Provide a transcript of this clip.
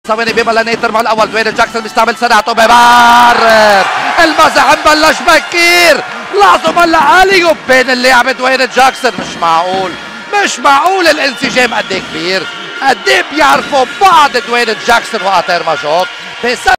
ثواني ببلش الترم الاول. دوين جاكسون بيستعمل سرعته ببرر المزح مبلش بكير. لاحظوا بلا عالي بين اللاعب دوين جاكسون. مش معقول الانسجام قد ايه كبير، قد ايه بيعرفوا بعض دوين جاكسون وقطير ماجوك.